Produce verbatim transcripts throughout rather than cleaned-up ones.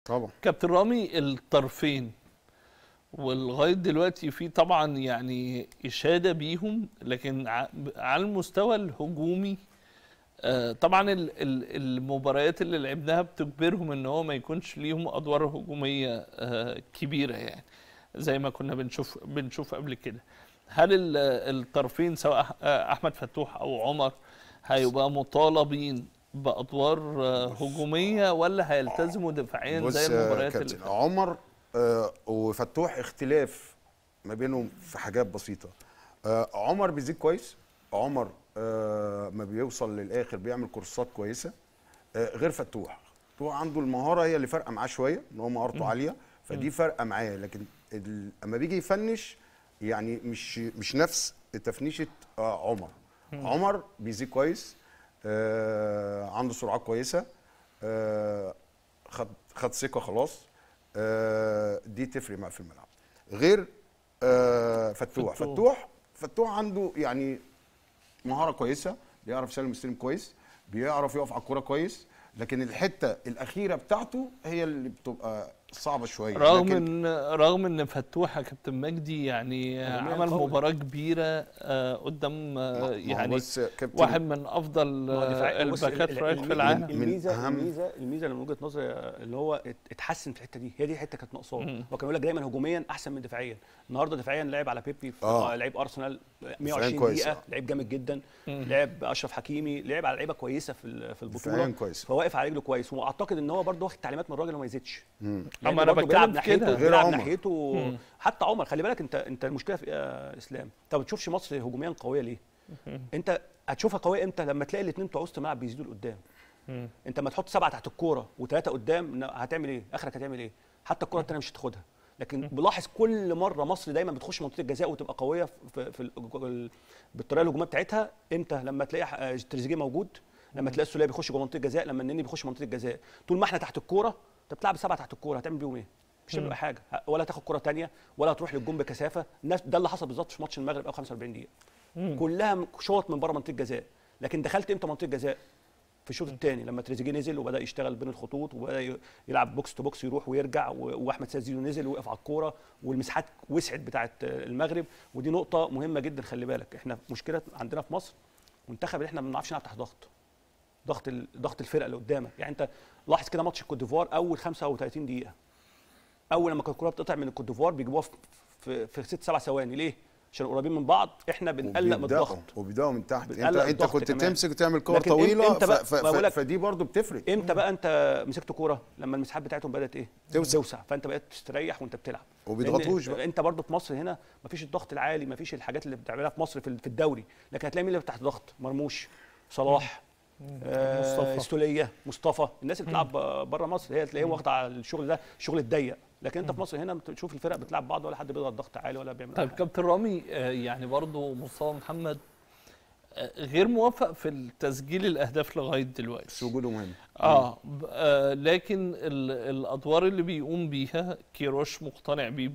طبعا. كابتن رامي، الطرفين ولغايه دلوقتي في طبعا يعني اشاده بيهم، لكن على المستوى الهجومي آه طبعا المباريات اللي لعبناها بتجبرهم ان هو ما يكونش ليهم ادوار هجوميه آه كبيره، يعني زي ما كنا بنشوف بنشوف قبل كده. هل الطرفين سواء احمد فتوح او عمر هيبقى مطالبين بادوار هجوميه ولا هيلتزموا دفاعيا زي المباريات اللي فاتت؟ عمر آه وفتوح اختلاف ما بينهم في حاجات بسيطه. آه عمر بيزيد كويس، عمر آه ما بيوصل للاخر بيعمل كورسات كويسه آه غير فتوح. فتوح عنده المهاره هي اللي فارقه معاه شويه، ان هو مهارته عاليه، فدي فارقه معاه، لكن اما بيجي يفنش يعني مش مش نفس تفنيشه آه عمر. م. عمر بيزيد كويس، آه عنده سرعات كويسه، آه خد خد ثقه خلاص، آه دي تفرق معاه في الملعب غير آه فتوح. فتوح فتوح فتوح عنده يعني مهاره كويسه، بيعرف يسلم السلم كويس، بيعرف يقف على الكوره كويس، لكن الحته الاخيره بتاعته هي اللي بتبقى صعبه شويه. رغم لكن ان رغم ان فتوح يا كابتن مجدي يعني عمل قوي. مباراه كبيره آه قدام آه يعني واحد من افضل آه الباكات رايت في العالم. الميزه الميزه الميزه اللي من وجهه نظري اللي هو اتحسن في الحته دي، هي دي حته كانت ناقصاه. هو كان بيقول لك دايما هجوميا احسن من دفاعيا. النهارده دفاعيا لعب على بيبي في آه. لعب ارسنال مية وعشرين دقيقه، لعب جامد جدا. مم. لعب اشرف حكيمي، لعب على لعيبه كويسه في في البطوله، فواقف على رجله كويس، واعتقد ان هو برده واخد تعليمات من الراجل وما يزيدش. اما انا بتكلم ناحيته بيلعب ناحيته. مم. حتى عمر خلي بالك، انت انت المشكله في يا اسلام، انت ما بتشوفش مصر هجوميا قويه ليه؟ مم. انت هتشوفها قويه امتى؟ لما تلاقي الاثنين بتوع وسط الملعب بيزيدوا لقدام. انت لما تحط سبعه تحت الكوره وثلاثه قدام هتعمل ايه؟ اخرك هتعمل ايه؟ حتى الكوره الثانيه مش هتاخدها. لكن بلاحظ كل مره مصر دايما بتخش منطقه الجزاء وتبقى قويه في, في بالطريقه الهجوميه بتاعتها. امتى؟ لما تلاقي تريزيجيه موجود، لما تلاقي السوليه بيخش جوه منطقه الجزاء، لما النني بيخش منطقه الجزاء. طول ما احنا تحت الكوره، انت بتلعب سبعه تحت الكوره هتعمل بيهم ايه؟ مش هتبقى حاجه، ولا تاخد كره ثانيه ولا تروح للجون بكثافه. ده اللي حصل بالظبط في ماتش المغرب او خمسة وأربعين دقيقه. مم. كلها شوط من بره منطقه الجزاء. لكن دخلت امتى منطقه الجزاء؟ في الشوط الثاني لما تريزيجيه نزل وبدا يشتغل بين الخطوط وبدا يلعب بوكس تو بوكس، يروح ويرجع، واحمد سيد زيزو نزل ووقف على الكوره، والمساحات وسعت بتاعه المغرب. ودي نقطه مهمه جدا. خلي بالك احنا مشكله عندنا في مصر منتخب اللي احنا ما بنعرفش نلعب تحت ضغط. ضغط ضغط الفرقه اللي قدامك. يعني انت لاحظ كده ماتش الكوت ديفوار اول خمسة وثلاثين دقيقه، اول لما كانت الكوره بتقطع من الكوت ديفوار بيجيبوها في في, في ست سبع ثواني. ليه؟ عشان قريبين من بعض، احنا بنقلق من الضغط وبيبداوا من تحت. انت انت كنت تمسك وتعمل كور طويله، فدي برضو بتفرق. امتى بقى انت مسكت كوره؟ لما المساحات بتاعتهم بدات ايه؟ توسع, توسع. فانت بقيت تستريح وانت بتلعب، وبيضغطوش بقى. انت برضو في مصر هنا مفيش الضغط العالي، مفيش الحاجات اللي بتعملها في مصر في الدوري. لكن هتلاقي مين اللي تحت ضغط؟ مرموش، صلاح، آه مصطفى، استوليه، مصطفى. الناس اللي بتلعب بره مصر هي تلاقيهم واخده على الشغل ده، الشغل الضيق. لكن انت في مصر هنا بتشوف الفرق بتلعب بعض، ولا حد بيضغط ضغط عالي ولا بيعمل. طيب كابتن رامي، يعني برضو مصطفى محمد غير موفق في التسجيل الاهداف لغايه دلوقتي، بس وجوده مهم. اه, آه لكن الادوار اللي بيقوم بيها كيروش مقتنع بيه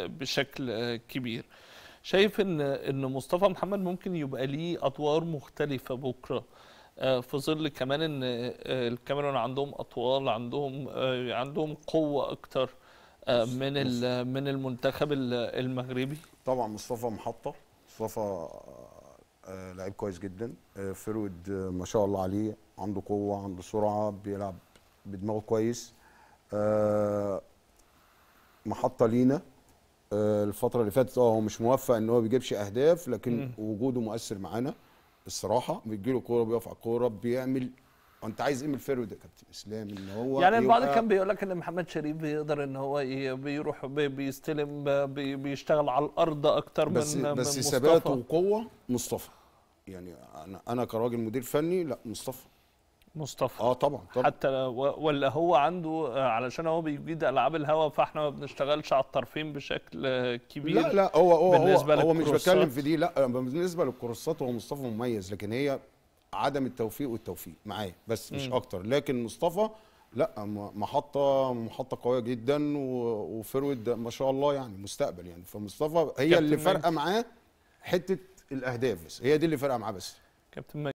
بشكل كبير. شايف ان ان مصطفى محمد ممكن يبقى ليه ادوار مختلفه بكره، في ظل كمان ان الكاميرون عندهم اطوال، عندهم عندهم قوه اكتر من من المنتخب المغربي؟ طبعا مصطفى محطه. مصطفى لعيب كويس جدا، فرود ما شاء الله عليه، عنده قوه، عنده سرعه، بيلعب بدماغه كويس. محطه لينا الفتره اللي فاتت. اه هو مش موفق ان هو بيجيبش اهداف، لكن م. وجوده مؤثر معانا الصراحه. بيجي له كوره، بيقف على الكوره، بيعمل. انت عايز ايه من الفيرود يا كابتن اسلام؟ ان هو يعني البعض كان بيقول لك ان محمد شريف بيقدر ان هو بيروح بيستلم، بيشتغل على الارض اكتر بس من بس من ثبات وقوه مصطفى. يعني انا انا كراجل مدير فني، لا مصطفى مصطفى اه طبعا, طبعا. حتى ولا هو عنده علشان هو بيجيد العاب الهوا، فاحنا ما بنشتغلش على الطرفين بشكل كبير؟ لا لا هو هو بالنسبة هو, هو مش بتكلم في دي. لا بالنسبه للكورسات هو مصطفى مميز، لكن هي عدم التوفيق والتوفيق معاه بس مش م. اكتر. لكن مصطفى لا محطه محطه قويه جدا، وفرود ما شاء الله يعني مستقبل. يعني فمصطفى هي اللي فارقه معاه حته الاهداف، بس هي دي اللي فارقه معاه بس. كابتن